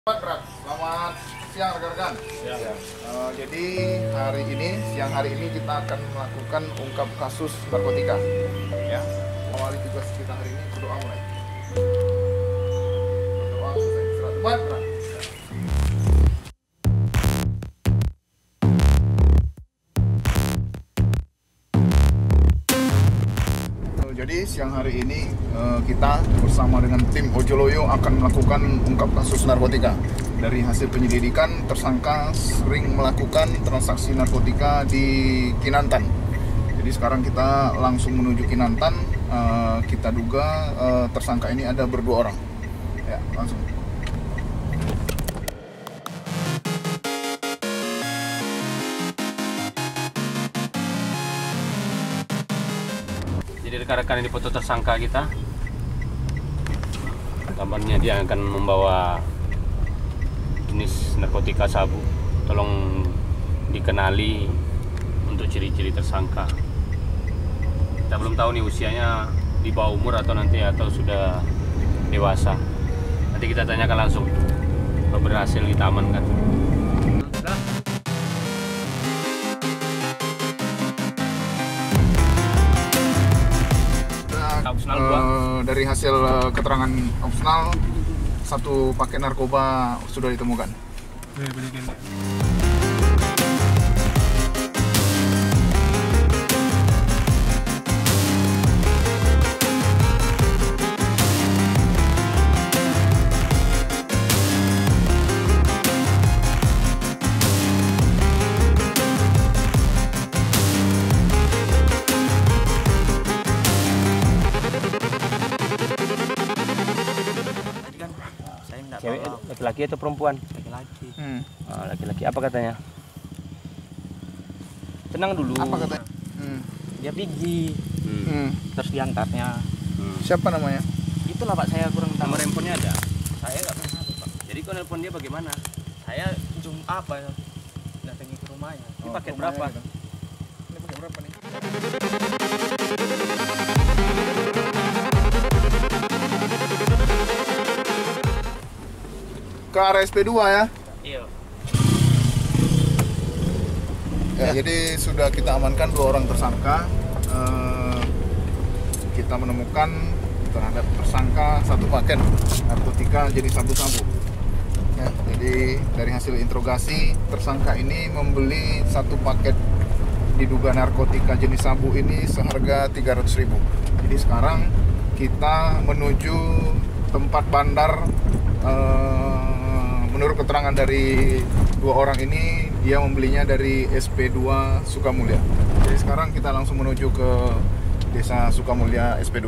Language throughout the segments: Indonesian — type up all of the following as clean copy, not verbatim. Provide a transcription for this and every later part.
Selamat siang rekan-rekan. Jadi siang hari ini kita akan melakukan ungkap kasus narkotika. Ya, awali tugas kita hari ini berdoa mulai. Berdoa selesai. Selamat gerak. Jadi siang hari ini kita bersama dengan tim Ojoloyo akan melakukan ungkap kasus narkotika. Dari hasil penyelidikan, tersangka sering melakukan transaksi narkotika di Kinantan. Jadi sekarang kita langsung menuju Kinantan. Kita duga tersangka ini ada berdua orang. Ya, langsung. Jadi rekan-rekan ini foto tersangka kita. Gambarnya dia akan membawa jenis narkotika sabu. Tolong dikenali untuk ciri-ciri tersangka. Kita belum tahu nih usianya di bawah umur atau sudah dewasa. Nanti kita tanyakan langsung. Kalau berhasil kita amankan. Dari hasil keterangan opsional, satu paket narkoba sudah ditemukan. Cewek, laki-laki atau perempuan? Laki-laki. Oh, laki-laki. Apa katanya? Tenang dulu. Apa katanya? Dia pergi. Terus diangkatnya. Siapa namanya? Itulah Pak, saya kurang tahu. Nomor handphonenya ada? Saya nggak pernah tahu Pak. Jadi kau nelpon dia bagaimana? Saya apa ya? Datangi ke rumahnya. Ini paket berapa? Gitu. Ini paket berapa nih? Ke area SP2 ya? Iya. Ya, jadi sudah kita amankan 2 orang tersangka. Kita menemukan terhadap tersangka 1 paket narkotika jenis sabu-sabu. Ya, jadi dari hasil interogasi, tersangka ini membeli 1 paket diduga narkotika jenis sabu ini seharga 300.000. Jadi sekarang kita menuju tempat bandar. Menurut keterangan dari 2 orang ini, dia membelinya dari SP2 Sukamulya. Jadi sekarang kita langsung menuju ke Desa Sukamulya SP2.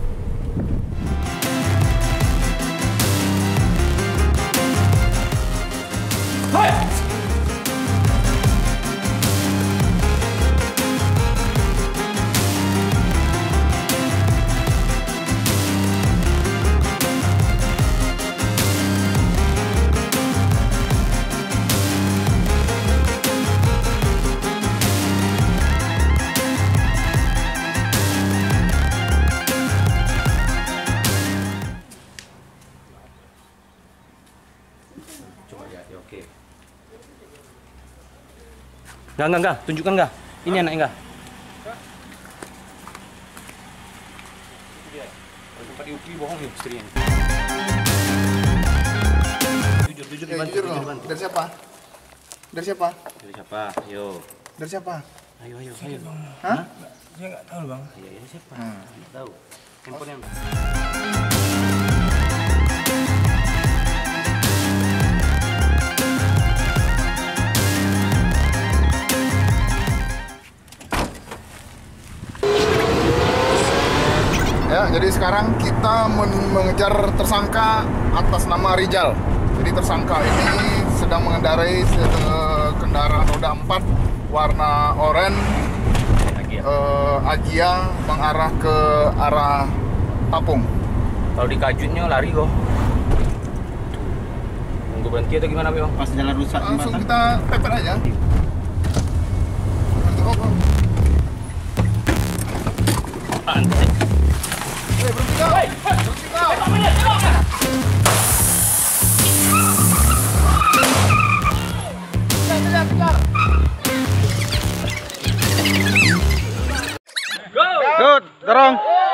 Coba lihat, ya, oke. Enggak, tunjukkan enggak. Ini anak enggak. Itu dia. Kalau tempat diuki bohong nih istrinya. Jujur dibantu. Dari siapa? Dari siapa? Dari siapa? Yo. Dari siapa? Ayo. Hah? Saya nggak tahu Bang. Iya, ini siapa? Nggak tahu. Handphonenya. Ya, jadi sekarang kita mengejar tersangka atas nama Rijal. Jadi tersangka ini sedang mengendarai kendaraan roda 4 warna oranye Agia mengarah ke arah Tapung. Kalau di Kajutnya lari kok. Tunggu berhenti atau gimana, Bang? Pas jalan rusak Langsung kita pepet aja. Pantai. Berhenti kau! Berhenti kau! Dorong.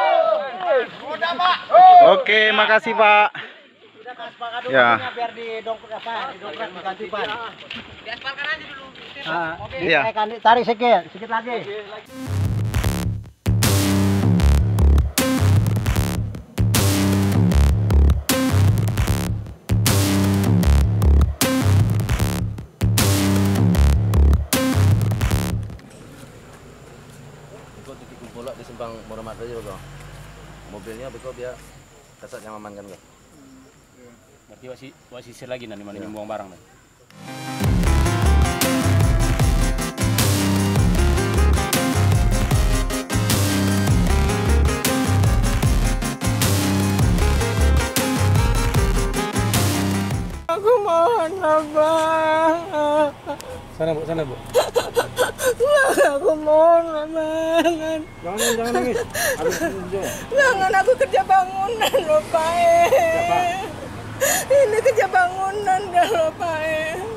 Oke, makasih Pak. Ya. Biar didongkrak diganti ban. Diaspalkan aja dulu. Iya. Tarik sedikit lagi. Ikut titik bola di Simpang Muhammad aja bro. Mobilnya beko dia kasat yang aman kan bro. Berarti wasisir lagi nanti mana buang barang nih. Aku mohon abang. Sana bu. Aku mohon abang. Jangan nangis. Jangan, aku kerja bangunan loh Pak. Ini kerja bangunan dah loh Pak.